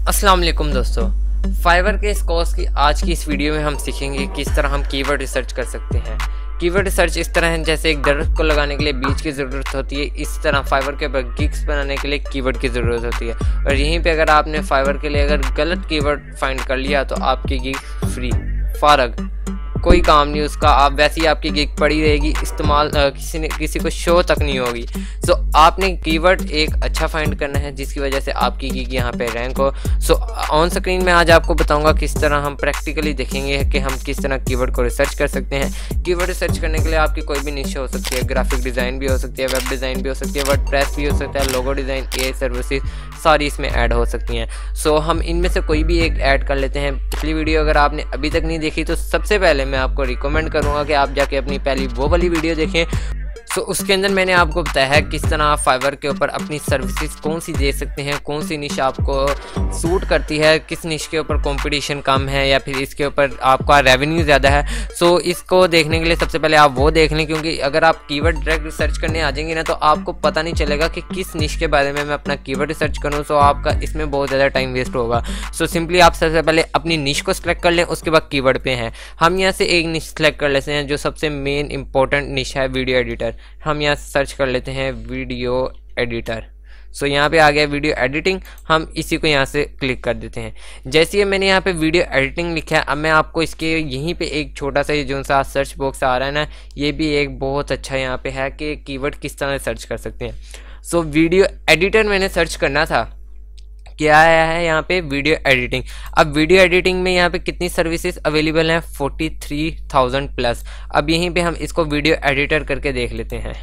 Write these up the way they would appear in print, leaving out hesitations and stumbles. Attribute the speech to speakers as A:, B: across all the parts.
A: अस्सलाम वालेकुम दोस्तों, फाइवर के इस कोर्स की आज की इस वीडियो में हम सीखेंगे किस तरह हम कीवर्ड रिसर्च कर सकते हैं। कीवर्ड रिसर्च इस तरह है जैसे एक दरख्त को लगाने के लिए बीज की ज़रूरत होती है, इस तरह फाइवर के ऊपर गिग्स बनाने के लिए कीवर्ड की ज़रूरत होती है। और यहीं पे अगर आपने फाइवर के लिए अगर गलत कीवर्ड फाइंड कर लिया तो आपकी गिग फ्री फारग, कोई काम नहीं उसका, आप वैसे ही आपकी गिग पड़ी रहेगी, इस्तेमाल किसी को शो तक नहीं होगी। सो आपने कीवर्ड एक अच्छा फाइंड करना है जिसकी वजह से आपकी गिग यहाँ पे रैंक हो। सो ऑन स्क्रीन में आज आपको बताऊंगा किस तरह हम प्रैक्टिकली देखेंगे कि हम किस तरह कीवर्ड को रिसर्च कर सकते हैं। कीवर्ड रिसर्च करने के लिए आपकी कोई भी निश हो सकती है, ग्राफिक डिज़ाइन भी हो सकती है, वेब डिज़ाइन भी हो सकती है, वर्डप्रेस भी हो सकता है, लोगो डिज़ाइन, AI सर्विसेज सारी इसमें ऐड हो सकती हैं। सो हम इनमें से कोई भी एक ऐड कर लेते हैं। पिछली वीडियो अगर आपने अभी तक नहीं देखी तो सबसे पहले मैं आपको रिकमेंड करूंगा कि आप जाके अपनी पहली वो वाली वीडियो देखें। सो उसके अंदर मैंने आपको बताया है किस तरह आप फाइवर के ऊपर अपनी सर्विसेज कौन सी दे सकते हैं, कौन सी निश आपको सूट करती है, किस निश के ऊपर कंपटीशन कम है या फिर इसके ऊपर आपका रेवेन्यू ज़्यादा है। सो इसको देखने के लिए सबसे पहले आप वो देख लें, क्योंकि अगर आप कीवर्ड डायरेक्ट रिसर्च करने आ जाएंगे ना तो आपको पता नहीं चलेगा कि किस निश के बारे में मैं अपना कीवर्ड रिसर्च करूँ। सो आपका इसमें बहुत ज़्यादा टाइम वेस्ट होगा। सो सिंपली आप सबसे पहले अपनी निश को सिलेक्ट कर लें, उसके बाद कीवर्ड पे हैं। हम यहाँ से एक निश सेलेक्ट कर लेते हैं जो सबसे मेन इंपॉर्टेंट निश है, वीडियो एडिटर। हम यहाँ सर्च कर लेते हैं वीडियो एडिटर। सो यहाँ पे आ गया वीडियो एडिटिंग, हम इसी को यहाँ से क्लिक कर देते हैं। जैसे ही मैंने यहाँ पे वीडियो एडिटिंग लिखा है, अब मैं आपको इसके यहीं पे एक छोटा सा जो सा सर्च बॉक्स आ रहा है ना, ये भी एक बहुत अच्छा यहाँ पे है कि कीवर्ड किस तरह सर्च कर सकते हैं। सो वीडियो एडिटर मैंने सर्च करना था, क्या आया है यहाँ पे वीडियो एडिटिंग। अब वीडियो एडिटिंग में यहाँ पे कितनी सर्विसेज अवेलेबल हैं, 43,000 प्लस। अब यहीं पे हम इसको वीडियो एडिटर करके देख लेते हैं।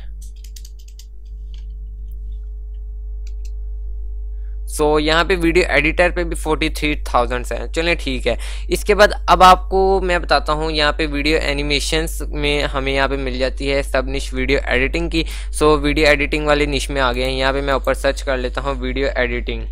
A: सो यहाँ पे वीडियो एडिटर पे भी 43,000 है। चलिए ठीक है। इसके बाद अब आपको मैं बताता हूँ, यहाँ पे वीडियो एनिमेशंस में हमें यहाँ पे मिल जाती है सब निश वीडियो एडिटिंग की। सो वीडियो एडिटिंग वाले निश में आ गए हैं। यहाँ पे मैं ऊपर सर्च कर लेता हूँ वीडियो एडिटिंग।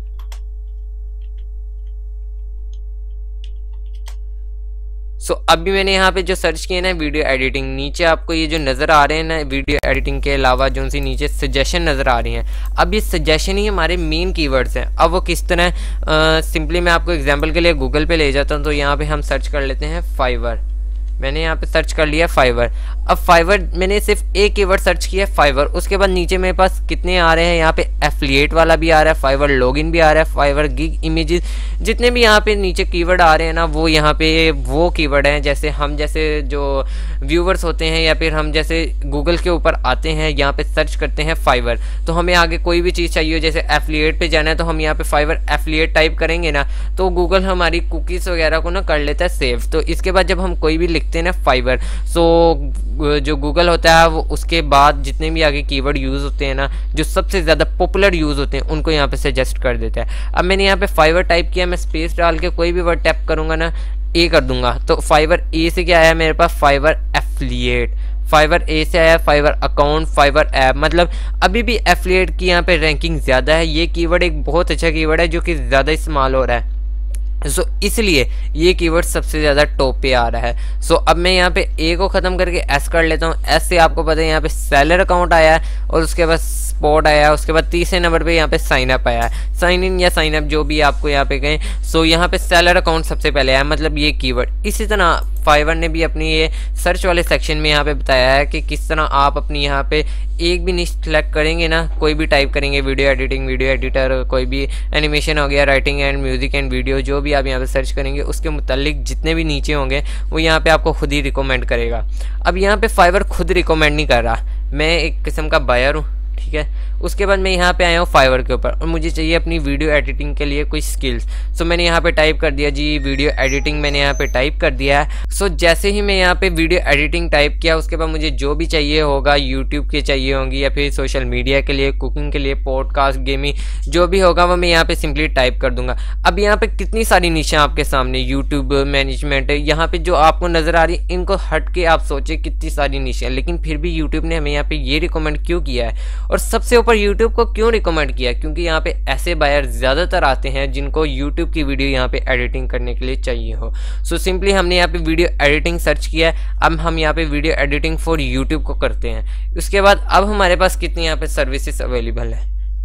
A: सो अभी मैंने यहाँ पे जो सर्च किया ना वीडियो एडिटिंग, नीचे आपको ये जो नज़र आ रहे हैं ना वीडियो एडिटिंग के अलावा जो सी नीचे सजेशन नज़र आ रही हैं, अब ये सजेशन ही हमारे मेन कीवर्ड्स हैं। अब वो किस तरह, सिंपली मैं आपको एग्जांपल के लिए गूगल पे ले जाता हूँ। तो यहाँ पे हम सर्च कर लेते हैं फाइवर। मैंने यहाँ पे सर्च कर लिया फाइवर। अब फाइवर मैंने सिर्फ एक कीवर्ड सर्च किया फाइवर, उसके बाद नीचे मेरे पास कितने आ रहे हैं, यहाँ पे एफिलिएट वाला भी आ रहा है, फाइवर लॉगिन भी आ रहा है, फाइवर गिग इमेजेस, जितने भी यहाँ पे नीचे कीवर्ड आ रहे हैं ना वो यहाँ पे वो कीवर्ड हैं। जैसे हम जैसे जो व्यूवर्स होते हैं या फिर हम जैसे गूगल के ऊपर आते हैं, यहाँ पे सर्च करते हैं फाइवर, तो हमें आगे कोई भी चीज़ चाहिए, जैसे एफिलिएट पे जाना है तो हम यहाँ पे फाइवर एफिलिएट टाइप करेंगे ना तो गूगल हमारी कुकीज़ वगैरह को ना कर लेता है सेव। तो इसके बाद जब हम कोई भी लिखते हैं ना फाइवर, सो जो गूगल होता है वो उसके बाद जितने भी आगे कीवर्ड यूज़ होते हैं ना, जो सबसे ज़्यादा पॉपुलर यूज़ होते हैं उनको यहाँ पे सजेस्ट कर देता है। अब मैंने यहाँ पे फाइवर टाइप किया, मैं स्पेस डाल के कोई भी वर्ड टैप करूँगा ना, ए कर दूंगा तो फाइवर ए से क्या आया मेरे पास, फाइवर एफिलिएट। फाइवर ए से आया फाइवर अकाउंट, फाइवर ऐप, मतलब अभी भी एफिलिएट की यहाँ पे रैंकिंग ज़्यादा है। ये कीवर्ड एक बहुत अच्छा कीवर्ड है जो कि ज़्यादा इस्तेमाल हो रहा है। सो इसलिए ये कीवर्ड सबसे ज़्यादा टॉप पे आ रहा है। सो अब मैं यहाँ पे ए को ख़त्म करके एस कर लेता हूँ। एस से आपको पता है यहाँ पे सेलर अकाउंट आया है और उसके बाद स्पॉट आया है, उसके बाद तीसरे नंबर पे यहाँ पे साइन अप आया है, साइन इन या साइन अप जो भी आपको यहाँ पे कहें। सो यहाँ पे सेलर अकाउंट सबसे पहले आया, मतलब ये कीवर्ड। इसी तरह फाइवर ने भी अपनी ये सर्च वाले सेक्शन में यहाँ पे बताया है कि किस तरह आप अपनी यहाँ पे एक भी निश सेलेक्ट करेंगे ना, कोई भी टाइप करेंगे वीडियो एडिटिंग, वीडियो एडिटर, कोई भी एनिमेशन हो गया, writing and music and video, जो भी आप यहाँ पे सर्च करेंगे उसके मुतालिक जितने भी नीचे होंगे वो यहाँ पे आपको खुद ही रिकमेंड करेगा। अब यहाँ पे फाइवर खुद रिकमेंड नहीं कर रहा, मैं एक किस्म का बायर हूँ, ठीक है। उसके बाद मैं यहाँ पे आया हूँ फाइवर के ऊपर और मुझे चाहिए अपनी वीडियो एडिटिंग के लिए कोई स्किल्स। सो मैंने यहाँ पे टाइप कर दिया जी वीडियो एडिटिंग, मैंने यहाँ पे टाइप कर दिया है। सो जैसे ही मैं यहाँ पे वीडियो एडिटिंग टाइप किया उसके बाद मुझे जो भी चाहिए होगा, यूट्यूब के चाहिए होंगी या फिर सोशल मीडिया के लिए, कुकिंग के लिए, पॉडकास्ट, गेमिंग, जो भी होगा वो मैं यहाँ पे सिंपली टाइप कर दूंगा। अब यहाँ पे कितनी सारी निशा आपके सामने, यूट्यूब मैनेजमेंट, यहाँ पे जो आपको नजर आ रही है इनको हट के आप सोचे कितनी सारी निशा, लेकिन फिर भी यूट्यूब ने हमें यहाँ पे ये रिकमेंड क्यों किया है और सबसे ऊपर यूट्यूब को क्यों रिकमेंड किया, क्योंकि यहाँ पे ऐसे बायर ज़्यादातर आते हैं जिनको यूट्यूब की वीडियो यहाँ पे एडिटिंग करने के लिए चाहिए हो। सो सिंपली हमने यहाँ पे वीडियो एडिटिंग सर्च किया है। अब हम यहाँ पे वीडियो एडिटिंग फॉर यूट्यूब को करते हैं। उसके बाद अब हमारे पास कितनी यहाँ पे सर्विसेज अवेलेबल है,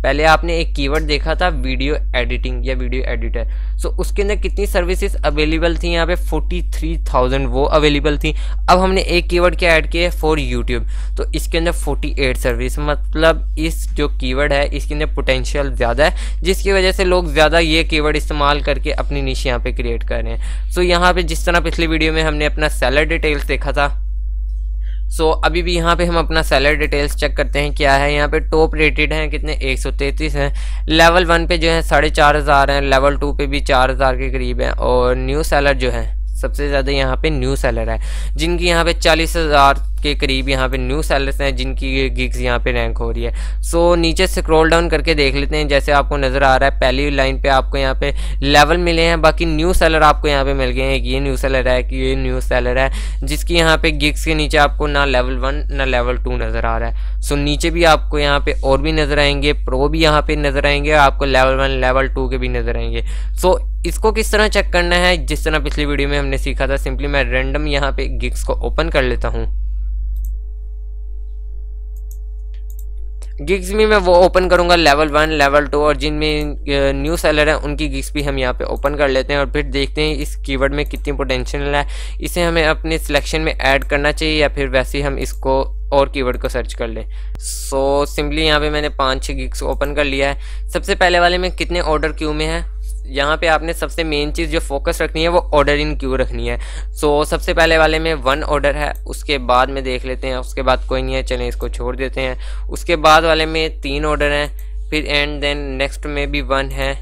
A: पहले आपने एक कीवर्ड देखा था वीडियो एडिटिंग या वीडियो एडिटर। सो उसके अंदर कितनी सर्विसेज अवेलेबल थी, यहाँ पे 43,000 वो अवेलेबल थी। अब हमने एक कीवर्ड क्या ऐड किया है फॉर यूट्यूब, तो इसके अंदर 48 सर्विस, मतलब इस जो कीवर्ड है इसके अंदर पोटेंशियल ज़्यादा है, जिसकी वजह से लोग ज़्यादा ये कीवर्ड इस्तेमाल करके अपनी निश यहाँ पे क्रिएट कर रहे हैं। सो यहाँ पे जिस तरह पिछली वीडियो में हमने अपना सेलर डिटेल्स देखा था, सो अभी भी यहाँ पे हम अपना सेलर डिटेल्स चेक करते हैं क्या है। यहाँ पे टॉप रेटेड हैं कितने, 133 हैं। लेवल 1 पे जो है 4,500 हैं, लेवल 2 पे भी 4,000 के करीब है। और न्यू सेलर जो है सबसे ज़्यादा यहाँ पे न्यू सेलर है, जिनकी यहाँ पे 40,000 के करीब यहाँ पे न्यू सेलर्स हैं, जिनकी गिग्स यहाँ पे रैंक हो रही है। सो नीचे स्क्रॉल डाउन करके देख लेते हैं। जैसे आपको नज़र आ रहा है पहली लाइन पे आपको यहाँ पे लेवल मिले हैं, बाकी न्यू सेलर आपको यहाँ पे मिल गए हैं। एक ये न्यू सेलर है, कि ये न्यू सेलर है जिसकी यहाँ पे गिग्स के नीचे आपको ना लेवल 1 ना लेवल 2 नज़र आ रहा है। सो नीचे भी आपको यहाँ पे और भी नज़र आएंगे, प्रो भी यहाँ पे नज़र आएंगे, आपको लेवल 1 लेवल 2 के भी नज़र आएंगे। सो इसको किस तरह चेक करना है, जिस तरह पिछली वीडियो में हमने सीखा था, सिंपली मैं रैंडम यहाँ पे गिग्स को ओपन कर लेता हूँ। गिग्स भी मैं वो ओपन करूंगा लेवल 1 लेवल 2, और जिनमें न्यू सेलर है उनकी गिग्स भी हम यहाँ पे ओपन कर लेते हैं और फिर देखते हैं इस कीवर्ड में कितनी पोटेंशियल है। इसे हमें अपने सिलेक्शन में ऐड करना चाहिए या फिर वैसे ही हम इसको और कीवर्ड को सर्च कर लें। सो सिंपली यहाँ पे मैंने 5-6 गिग्स ओपन कर लिया है। सबसे पहले वाले में कितने ऑर्डर क्यू में है, यहाँ पे आपने सबसे मेन चीज़ जो फोकस रखनी है वो ऑर्डर इन क्यू रखनी है। सो सबसे पहले वाले में 1 ऑर्डर है, उसके बाद में देख लेते हैं, उसके बाद कोई नहीं है, चलें इसको छोड़ देते हैं। उसके बाद वाले में 3 ऑर्डर हैं, फिर एंड देन नेक्स्ट में भी 1 है।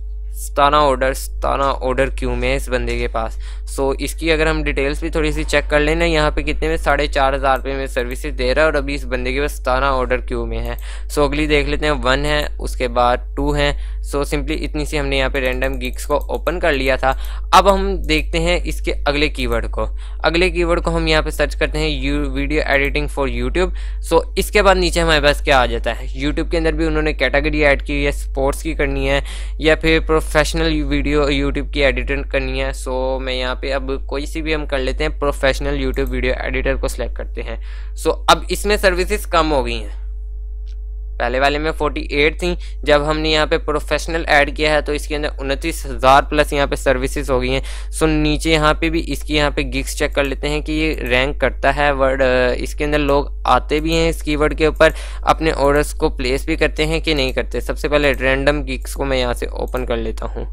A: 17 ऑर्डर क्यू में है इस बंदे के पास। सो इसकी अगर हम डिटेल्स भी थोड़ी सी चेक कर लेना, यहाँ पे कितने में 4,500 रुपये में सर्विसेज दे रहा है और अभी इस बंदे के पास 17 ऑर्डर क्यू में है। सो अगली देख लेते हैं, 1 है, उसके बाद 2 है। सो सिंपली इतनी सी हमने यहाँ पे रैंडम गिग्स को ओपन कर लिया था। अब हम देखते हैं इसके अगले कीवर्ड को। अगले कीवर्ड को हम यहाँ पे सर्च करते हैं video editing for YouTube. So इसके बाद नीचे हमारे पास क्या आ जाता है, यूट्यूब के अंदर भी उन्होंने कैटेगरी ऐड की है, स्पोर्ट्स की करनी है या फिर प्रोफेशनल वीडियो यूट्यूब की एडिटर करनी है। सो मैं यहाँ पे अब कोई सी भी हम कर लेते हैं, प्रोफेशनल यूट्यूब वीडियो एडिटर को सिलेक्ट करते हैं। सो अब इसमें सर्विसेज कम हो गई हैं, पहले वाले में 48 थी, जब हमने यहाँ पे प्रोफेशनल ऐड किया है तो इसके अंदर 29,000 प्लस यहाँ पे सर्विसेज हो गई हैं। सो नीचे यहाँ पे भी इसकी यहाँ पे गिग्स चेक कर लेते हैं कि ये रैंक करता है वर्ड, इसके अंदर लोग आते भी हैं इस कीवर्ड के ऊपर, अपने ऑर्डर्स को प्लेस भी करते हैं कि नहीं करते। सबसे पहले रैंडम गिग्स को मैं यहाँ से ओपन कर लेता हूँ।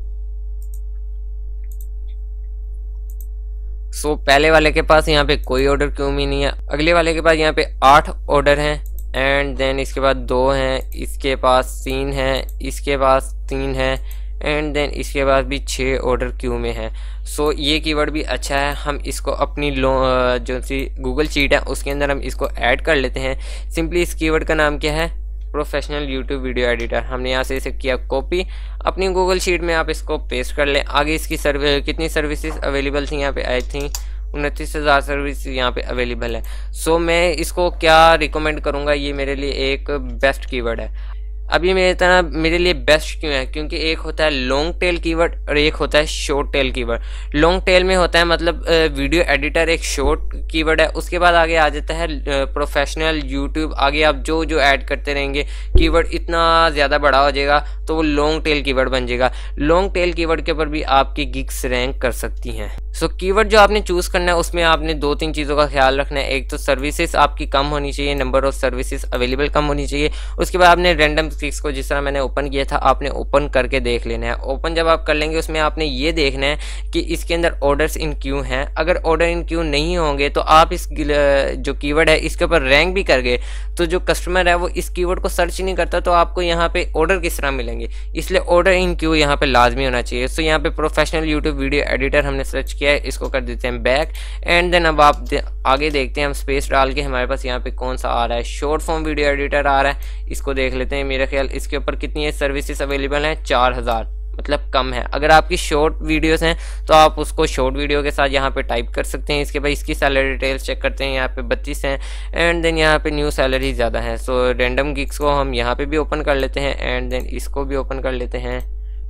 A: सो पहले वाले के पास यहाँ पे कोई ऑर्डर क्यों भी नहीं है, अगले वाले के पास यहाँ पे 8 ऑर्डर हैं, एंड देन इसके बाद 2 हैं, इसके पास 3 हैं, इसके पास 3 हैं, एंड देन इसके बाद भी 6 ऑर्डर क्यू में है। सो ये कीवर्ड भी अच्छा है, हम इसको अपनी जो सी गूगल शीट है उसके अंदर हम इसको ऐड कर लेते हैं। सिंपली इस कीवर्ड का नाम क्या है, प्रोफेशनल यूट्यूब वीडियो एडिटर। हमने यहाँ से इसे किया कॉपी, अपनी गूगल शीट में आप इसको पेस्ट कर लें। आगे इसकी कितनी सर्विसेज अवेलेबल थी, यहाँ पे आई थी 29,000 सर्विस यहाँ पे अवेलेबल है। सो मैं इसको क्या रिकमेंड करूँगा, ये मेरे लिए एक बेस्ट कीवर्ड है। अब ये मेरे लिए बेस्ट क्यों है, क्योंकि एक होता है लॉन्ग टेल कीवर्ड और एक होता है short tail keyword. Long tail में होता है मतलब वीडियो एडिटर एक शॉर्ट कीवर्ड है, उसके बाद आगे आ जाता है प्रोफेशनल यूट्यूब। आगे आप जो जो ऐड करते रहेंगे कीवर्ड इतना ज़्यादा बड़ा हो जाएगा तो वो लॉन्ग टेल कीवर्ड बन जाएगा। लॉन्ग टेल कीवर्ड के ऊपर भी आपकी गिग्स रैंक कर सकती हैं। सो कीवर्ड जो आपने चूज़ करना है उसमें आपने 2-3 चीज़ों का ख्याल रखना है। एक तो सर्विसेज आपकी कम होनी चाहिए, नंबर ऑफ सर्विसेज अवेलेबल कम होनी चाहिए। उसके बाद आपने रैंडम गिग्स को जिस तरह मैंने ओपन किया था आपने ओपन करके देख लेना है। ओपन जब आप कर लेंगे उसमें आपने ये देखना है कि इसके अंदर ऑर्डर्स इन क्यू हैं। अगर ऑर्डर इन क्यू नहीं होंगे तो आप इस जो कीवर्ड है इसके ऊपर रैंक भी कर गए तो जो कस्टमर है वो इस कीवर्ड को सर्च नहीं करता तो आपको यहाँ पे ऑर्डर किस तरह मिलेंगे, इसलिए ऑर्डर इन क्यू यहाँ पे लाजमी होना चाहिए। सो यहाँ पे प्रोफेशनल यूट्यूब वीडियो एडिटर हमने सर्च किया है, इसको कर देते हैं बैक, एंड देन अब आप आगे देखते हैं हम स्पेस डाल के हमारे पास यहाँ पे कौन सा आ रहा है, शॉर्ट फॉर्म वीडियो एडिटर आ रहा है, इसको देख लेते हैं। मेरा ख्याल इसके ऊपर कितनी है सर्विसेज अवेलेबल हैं, 4,000, मतलब कम है। अगर आपकी शॉर्ट वीडियोस हैं तो आप उसको शॉर्ट वीडियो के साथ यहाँ पे टाइप कर सकते हैं। इसके बाद इसकी सैलरी डिटेल्स चेक करते हैं, यहाँ पे 32 हैं, एंड देन यहाँ पे न्यू सैलरी ज़्यादा है। सो रैंडम गिग्स को हम यहाँ पे भी ओपन कर लेते हैं, एंड देन इसको भी ओपन कर लेते हैं।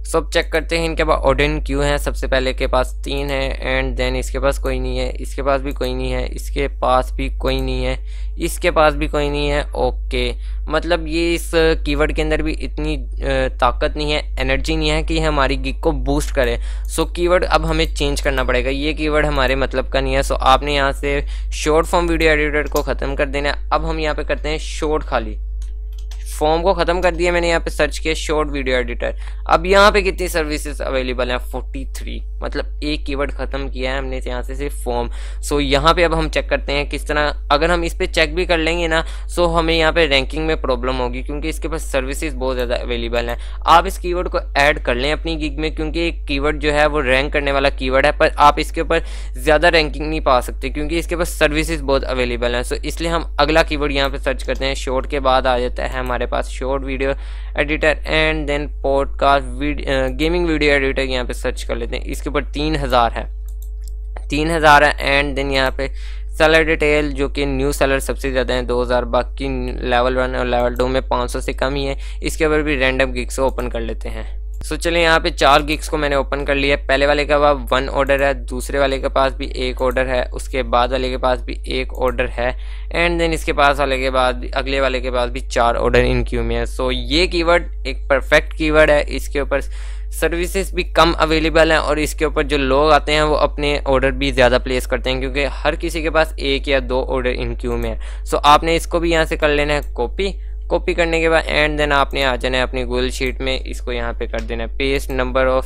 A: सो अब चेक करते हैं इनके पास ऑर्डर क्यों है। सबसे पहले के पास 3 है एंड देन इसके पास कोई नहीं है, इसके पास भी कोई नहीं है, इसके पास भी कोई नहीं है, इसके पास भी कोई नहीं है। ओके, मतलब ये इस कीवर्ड के अंदर भी इतनी ताकत नहीं है, एनर्जी नहीं है कि हमारी गिग को बूस्ट करे। सो कीवर्ड अब हमें चेंज करना पड़ेगा, ये कीवर्ड हमारे मतलब का नहीं है। सो आपने यहाँ से शॉर्ट फॉर्म वीडियो एडिटर को ख़त्म कर देना है। अब हम यहाँ पे करते हैं शॉर्ट, खाली फॉर्म को ख़त्म कर दिया मैंने, यहाँ पे सर्च किया शॉर्ट वीडियो एडिटर। अब यहाँ पे कितनी सर्विसेज अवेलेबल हैं, 43, मतलब एक कीवर्ड ख़त्म किया है हमने यहाँ से सिर्फ फॉर्म। सो यहाँ पे अब हम चेक करते हैं किस तरह, अगर हम इस पे चेक भी कर लेंगे ना, सो हमें यहाँ पे रैंकिंग में प्रॉब्लम होगी क्योंकि इसके पास सर्विसेज बहुत ज़्यादा अवेलेबल हैं। आप इस कीवर्ड को ऐड कर लें अपनी गिग में, क्योंकि एक कीवर्ड जो है वो रैंक करने वाला कीवर्ड है, पर आप इसके ऊपर ज़्यादा रैंकिंग नहीं पा सकते क्योंकि इसके पास सर्विसेज बहुत अवेलेबल हैं। सो इसलिए हम अगला कीवर्ड यहाँ पे सर्च करते हैं। शॉर्ट के बाद आ जाता है हमारे पास short video editor and then podcast gaming video editor, यहाँ पे सर्च कर लेते हैं। इसके ऊपर 3000 है एंड देन यहाँ पे सेलर डिटेल जो कि न्यू सेलर सबसे ज़्यादा है 2000, बाकी लेवल 1 और लेवल 2 में 500 से कम ही है। इसके ऊपर भी रैंडम गिग्स को ओपन कर लेते हैं। सो चलिए यहाँ पे 4 गिग्स को मैंने ओपन कर लिया। पहले वाले के पास 1 ऑर्डर है, दूसरे वाले के पास भी 1 ऑर्डर है, उसके बाद वाले के पास भी 1 ऑर्डर है एंड देन इसके पास वाले के बाद अगले वाले के पास भी 4 ऑर्डर इन क्यू में है। सो ये कीवर्ड एक परफेक्ट कीवर्ड है, इसके ऊपर सर्विसेज भी कम अवेलेबल हैं और इसके ऊपर जो लोग आते हैं वो अपने ऑर्डर भी ज़्यादा प्लेस करते हैं क्योंकि हर किसी के पास 1 या 2 ऑर्डर इन क्यू में है। सो आपने इसको भी यहाँ से कर लेना है कॉपी करने के बाद एंड देन आपने आ जाना है अपनी गूगल शीट में, इसको यहाँ पे कर देना है पेस्ट, नंबर ऑफ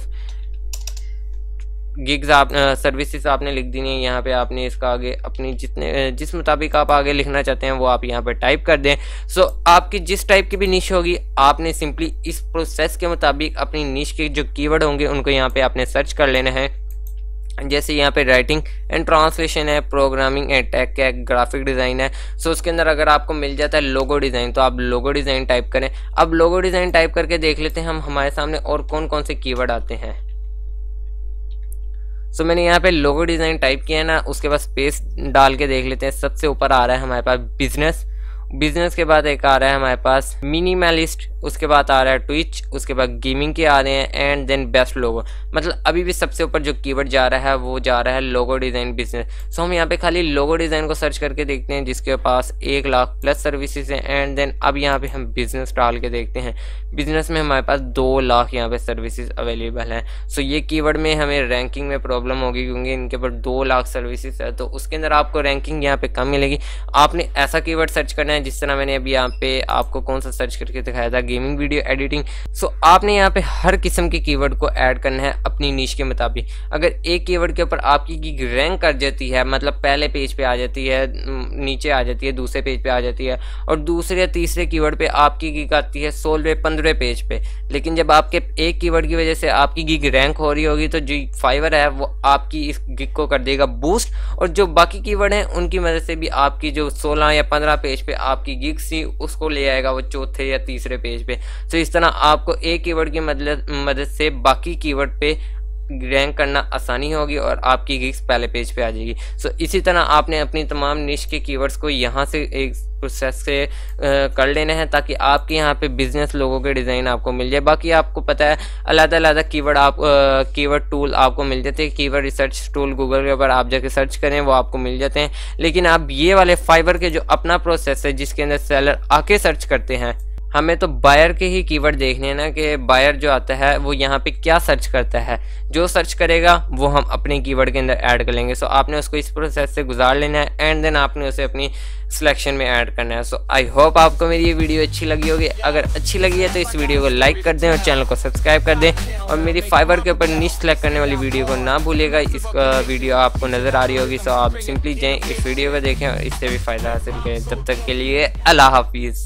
A: गिग्स आप सर्विसेज आपने लिख देनी है। यहाँ पे आपने इसका आगे अपनी जिस मुताबिक आप आगे लिखना चाहते हैं वो आप यहाँ पे टाइप कर दें। सो आपकी जिस टाइप की भी निश होगी आपने सिंपली इस प्रोसेस के मुताबिक अपनी निश के जो कीवर्ड होंगे उनको यहाँ पे आपने सर्च कर लेना है। जैसे यहाँ पे राइटिंग एंड ट्रांसलेशन है, प्रोग्रामिंग एंड टेक है, ग्राफिक डिज़ाइन है। सो उसके अंदर अगर आपको मिल जाता है लोगो डिज़ाइन तो आप लोगो डिज़ाइन टाइप करें। अब लोगो डिज़ाइन टाइप करके देख लेते हैं हम हमारे सामने और कौन कौन से कीवर्ड आते हैं। सो मैंने यहाँ पे लोगो डिज़ाइन टाइप किया है ना, उसके बाद स्पेस डाल के देख लेते हैं। सबसे ऊपर आ रहा है हमारे पास बिजनेस के बाद एक आ रहा है हमारे पास मिनिमलिस्ट, उसके बाद आ रहा है ट्विच, उसके बाद गेमिंग के आ रहे हैं एंड देन बेस्ट लोगो। मतलब अभी भी सबसे ऊपर जो कीवर्ड जा रहा है वो जा रहा है लोगो डिज़ाइन बिजनेस। सो हम यहाँ पे खाली लोगो डिज़ाइन को सर्च करके देखते हैं जिसके पास 1 लाख प्लस सर्विसेज हैं एंड देन अब यहाँ पे हम बिजनेस डाल के देखते हैं। बिजनेस में हमारे पास 2 लाख यहाँ पे सर्विसेज अवेलेबल हैं। सो ये कीवर्ड में हमें रैंकिंग में प्रॉब्लम होगी क्योंकि इनके ऊपर 2 लाख सर्विसेज है, तो उसके अंदर आपको रैंकिंग यहाँ पे कम मिलेगी। आपने ऐसा कीवर्ड सर्च करना है जिस तरह मैंने अभी यहाँ पे आपको कौन सा सर्च करके दिखाया था, गेमिंग वीडियो एडिटिंग। सो आपने यहाँ पे हर किस्म के कीवर्ड को ऐड करना है अपनी नीश के मुताबिक। अगर एक कीवर्ड के ऊपर आपकी गिग रैंक कर जाती है, मतलब पहले पेज पे आ जाती है, नीचे आ जाती है, दूसरे पेज पे आ जाती है और दूसरे या तीसरे कीवर्ड पे आपकी गिग आती है 16वें 15वें पेज पे, लेकिन जब आपके एक कीवर्ड की वजह से आपकी गिग रैंक हो रही होगी तो जो फाइवर है वो आपकी इस गिग को कर देगा बूस्ट और जो बाकी कीवर्ड हैं उनकी मदद से भी आपकी जो 16 या 15 पेज पे आपकी गिग सी उसको ले आएगा वो चौथे या तीसरे पेज पे। तो इस तरह आपको एक कीवर्ड की मदद से बाकी कीवर्ड पे रैंक करना आसानी होगी और आपकी गिग्स पहले पेज पे आ जाएगी। सो इसी तरह आपने अपनी तमाम निश के कीवर्ड्स को यहाँ से एक प्रोसेस से कर लेना है ताकि आपके यहाँ पे बिजनेस लोगों के डिज़ाइन आपको मिल जाए। बाकी आपको पता है अलग-अलग कीवर्ड कीवर्ड टूल आपको मिल जाते हैं। कीवर्ड रिसर्च टूल गूगल के ऊपर आप जाके सर्च करें वो आपको मिल जाते हैं, लेकिन आप ये वाले फाइवर के जो अपना प्रोसेस है जिसके अंदर सेलर आके सर्च करते हैं, हमें तो बायर के ही कीवर्ड देखने हैं ना कि बायर जो आता है वो यहाँ पे क्या सर्च करता है, जो सर्च करेगा वो हम अपने कीवर्ड के अंदर ऐड कर लेंगे। सो आपने उसको इस प्रोसेस से गुजार लेना है एंड देन आपने उसे अपनी सिलेक्शन में ऐड करना है। सो आई होप आपको मेरी ये वीडियो अच्छी लगी होगी। अगर अच्छी लगी है तो इस वीडियो को लाइक कर दें और चैनल को सब्सक्राइब कर दें और मेरी फाइवर के ऊपर निश सेलेक्ट करने वाली वीडियो को ना भूलिएगा। इस वीडियो आपको नज़र आ रही होगी, सो आप सिंपली जाएँ इस वीडियो को देखें और इससे भी फ़ायदा हासिल करें। तब तक के लिए अल्लाह हाफिज़।